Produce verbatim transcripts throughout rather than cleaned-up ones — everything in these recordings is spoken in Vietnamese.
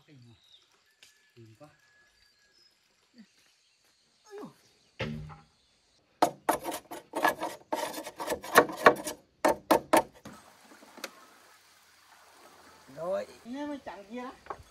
kinh mà tìm quá. Rồi nghe mới chẳng kia đó.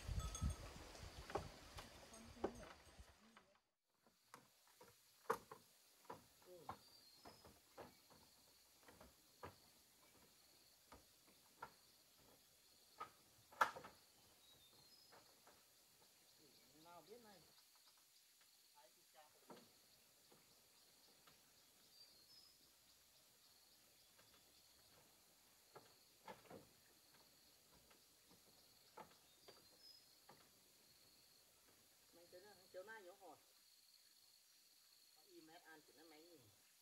Chỗ nào nhổ hỏi im ăn chỉ nó máy nhìn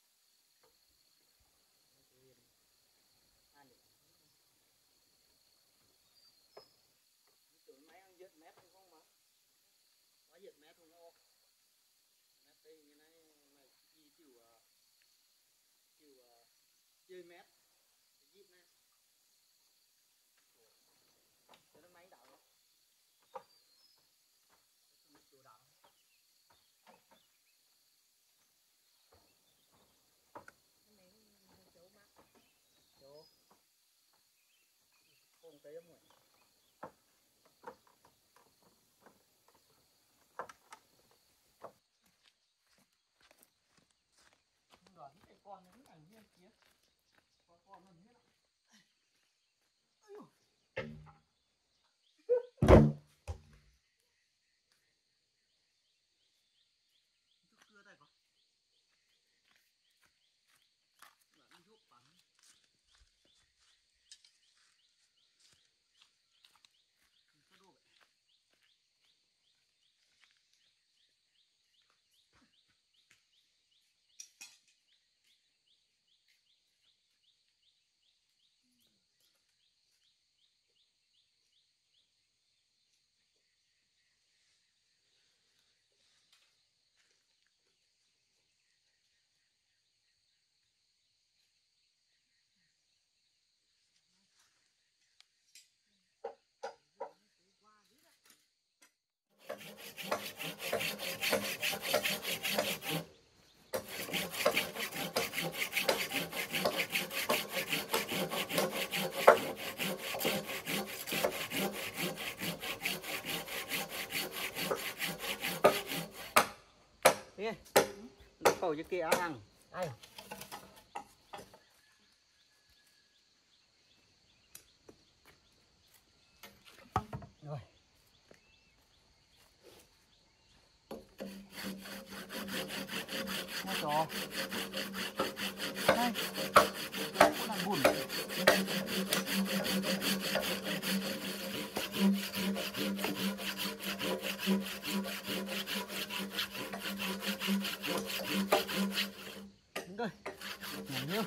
ăn được chỗ máy ăn giật mét không không mà có giật mét không không mét đây như này mà chi chịu chịu chơi mét giết nè cho nó máy đảo chỗ đảo chỗ không tới rồi đoán cái con nó thằng kia kia con con nó hết cưa đây có bạn giúp bắn cái đồ vậy Nghe, nó cầu cho kia áo hàng, ai? Rồi. Nó trò. Đây. Nó đang buồn. Đúng rồi. Nhảy nhiêu.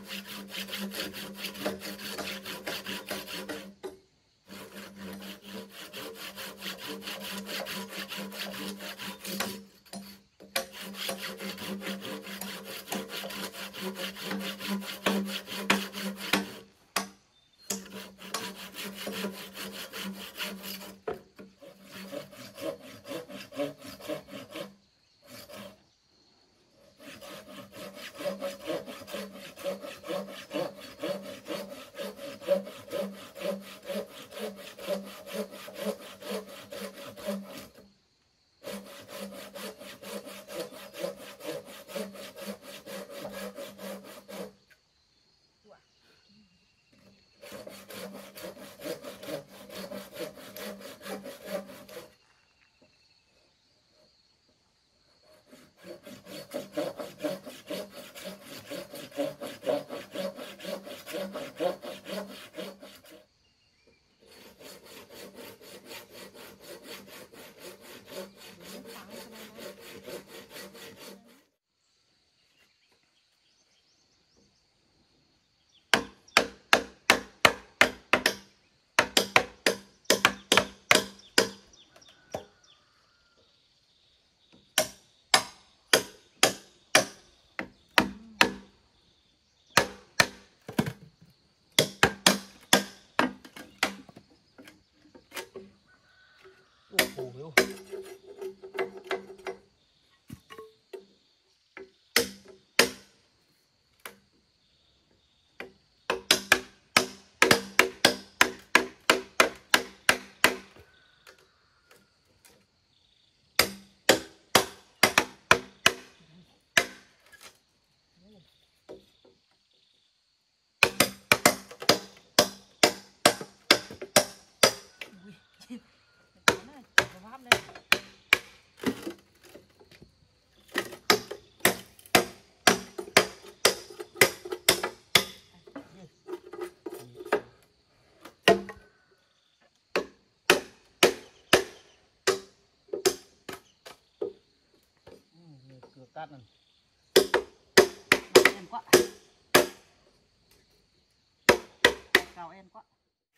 cửa phủ luôn. Cửa cắt này em quá, cao em quá.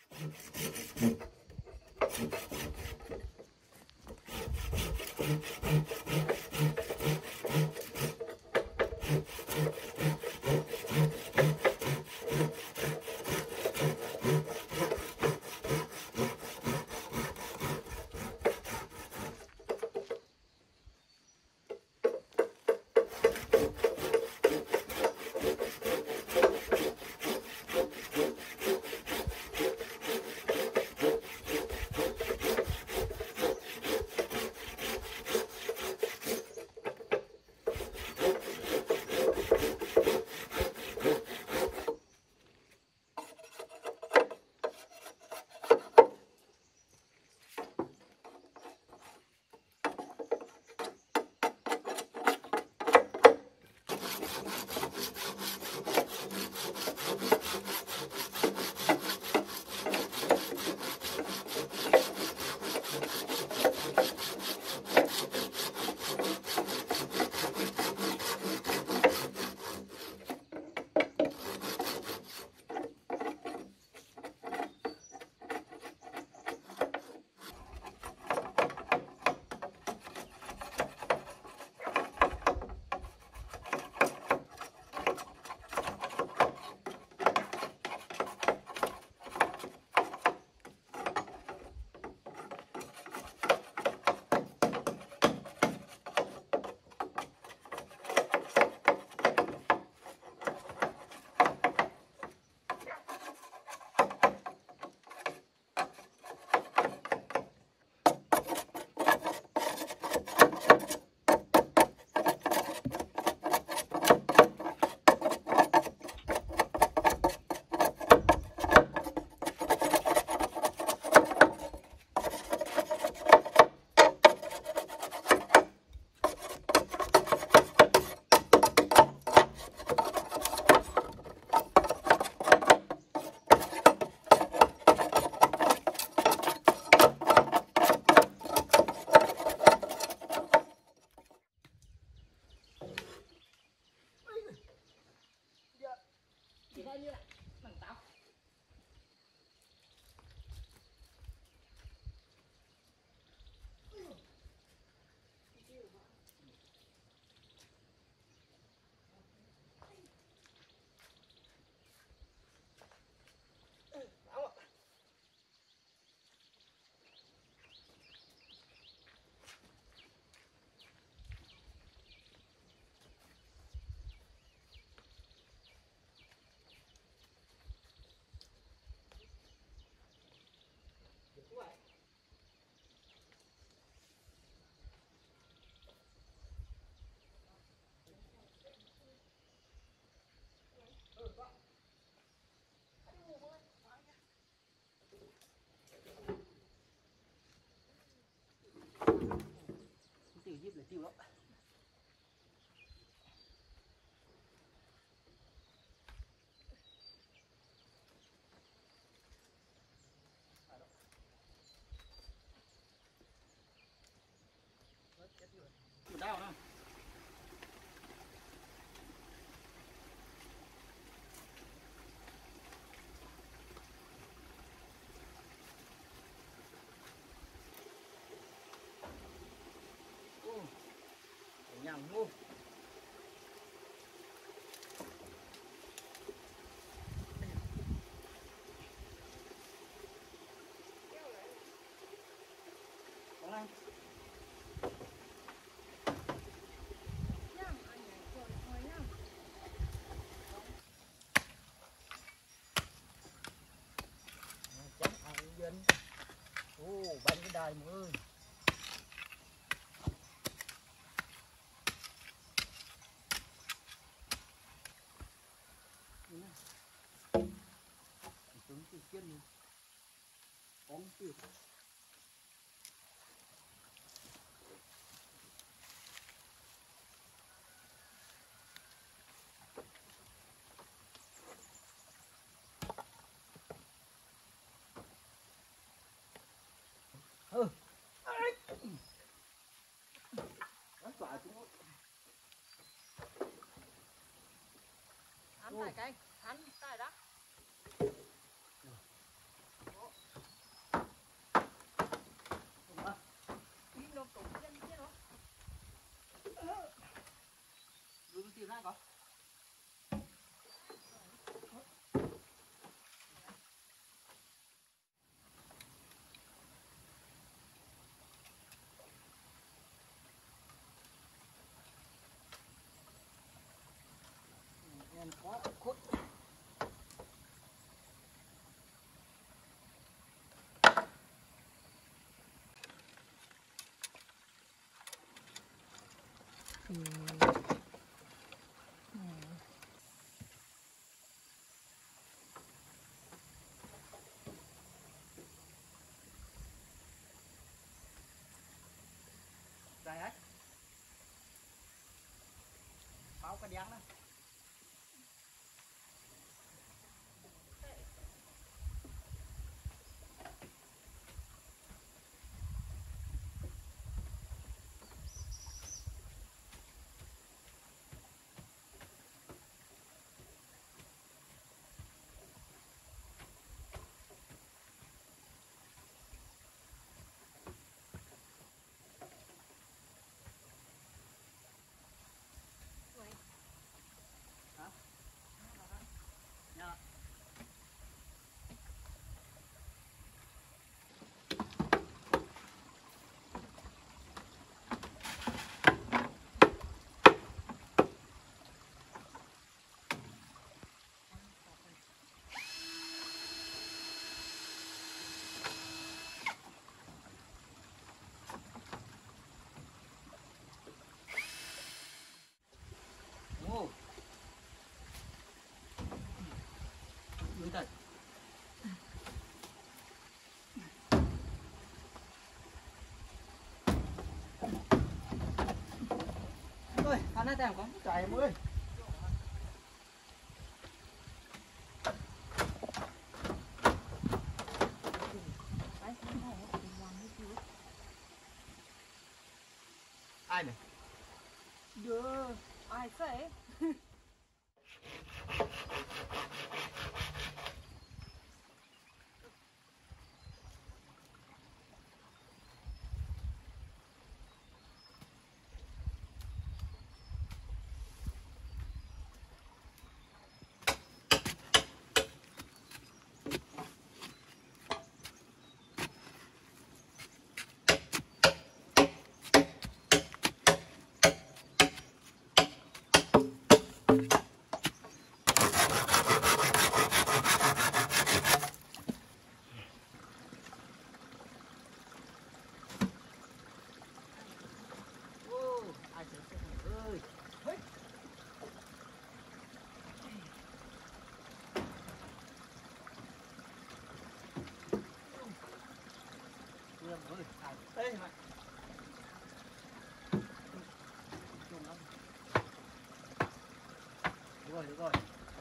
Díp là tiêu lắm. Đau nữa. Nhằm luôn. Con ăn. Chắc ăn dân. Ô, bánh cái đài mọi ơi. Trứng từ kiên này. Con tuyệt. Ừ. Rất phải cũng Ăn phải cây, ăn cái đó. Đi nó cũng chân chứ nó. Đưa cái tiền ra có. Em có khuất. Ừ. Ừ. Đây hết. Báo cái đen đó. Dạ. Ồ. Đứng đây. Ơi, ăn hết em con chạy em ơi. Ai này? Đưa ai sẽ Ô, ai sẽ sẽ ơi. Hey. Em ơi, ai tê mà. Trông lắm. Được rồi, được rồi.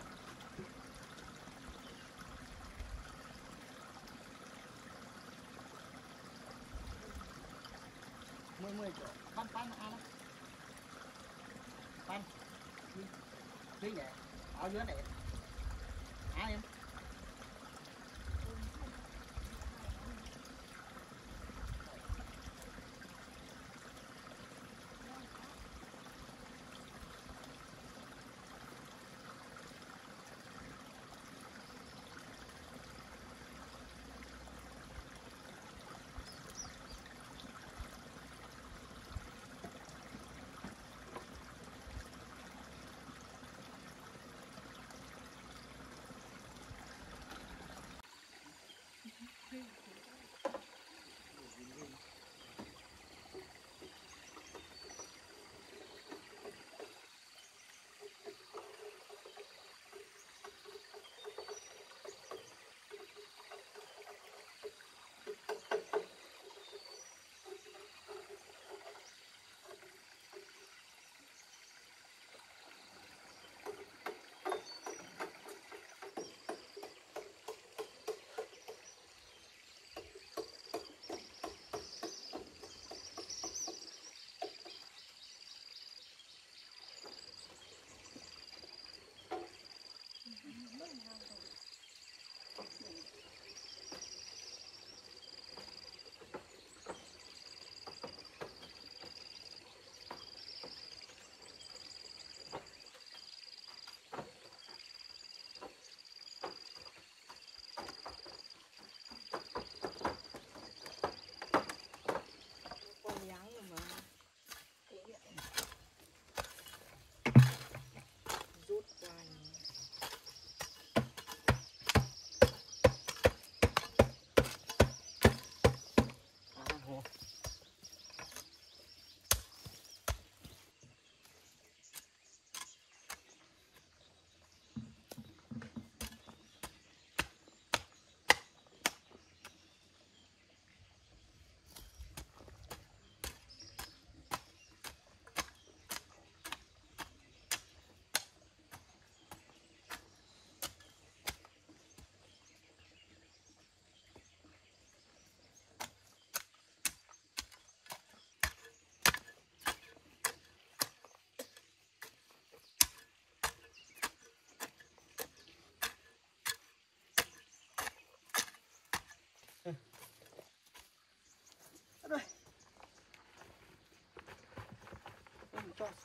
Mười mười chỗ. Pan pan ăn á. Pan. Đi. Đi nhẹ. Ở dưới này. Ai em?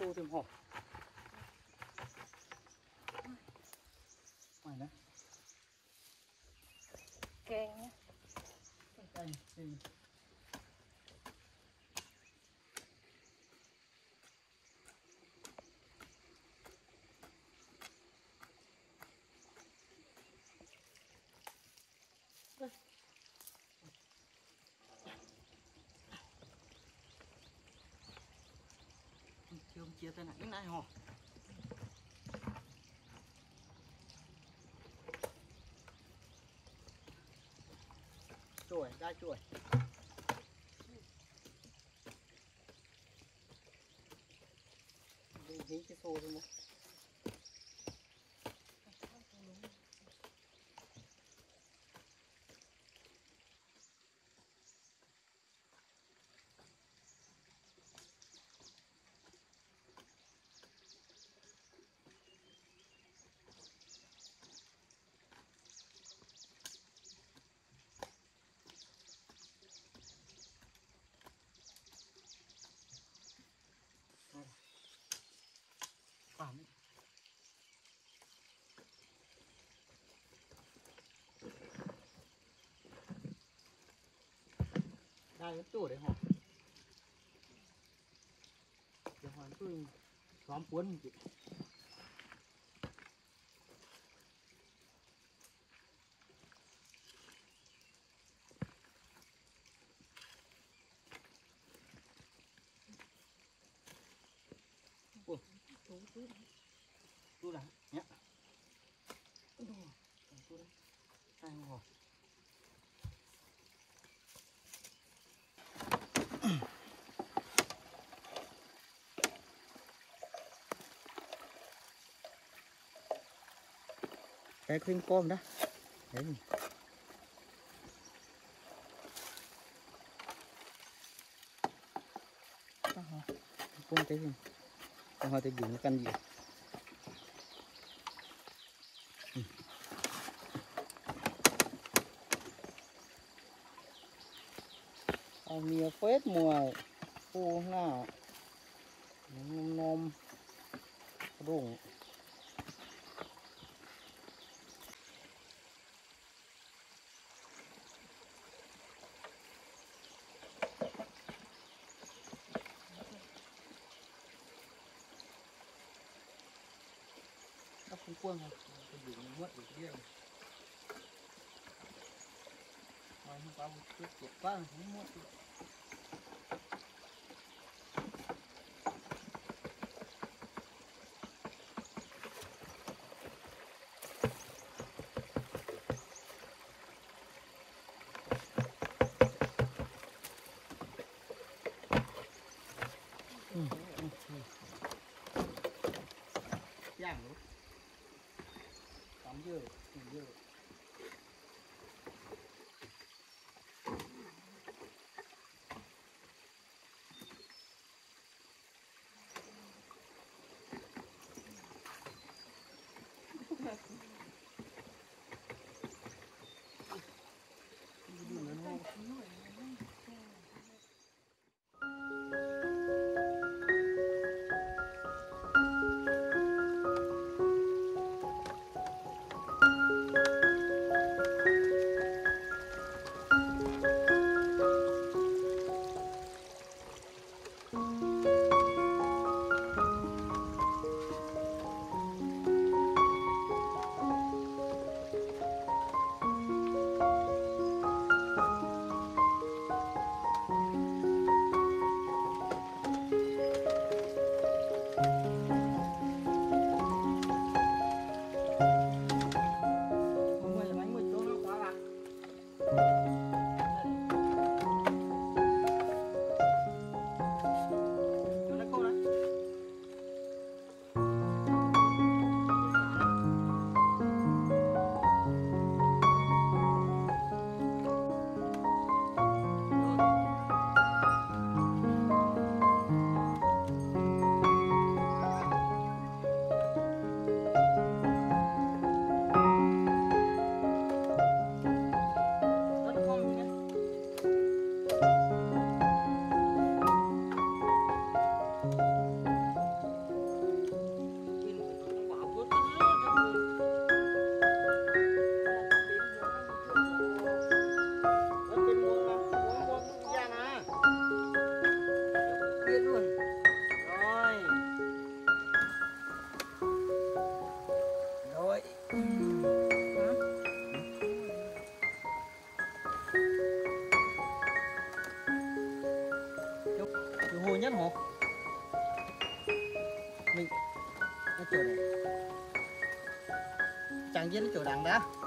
xô thêm hộp ngoài đó kèn nhé. canh thì chưa chia tay nãy này hò chuỗi ra chuỗi đi hí cái xô thôi mà phản đây cái chỗ đấy hả để hoàn tôi xóm cuốn chị ủa tôi đã nhá tôi đấy hai ngồi cái khuyên com đó đấy không thấy không không hoa thấy dùng căn gì à, mía phết mùa khô ngà nom nom đúng nó không quân rồi cái dùng mất được kia rồi không có cái chuyện quá không mất được giang luôn tắm dừa dừa Từ hồi nhất hả? Mình cái chỗ này chẳng biết cái chỗ đằng đó.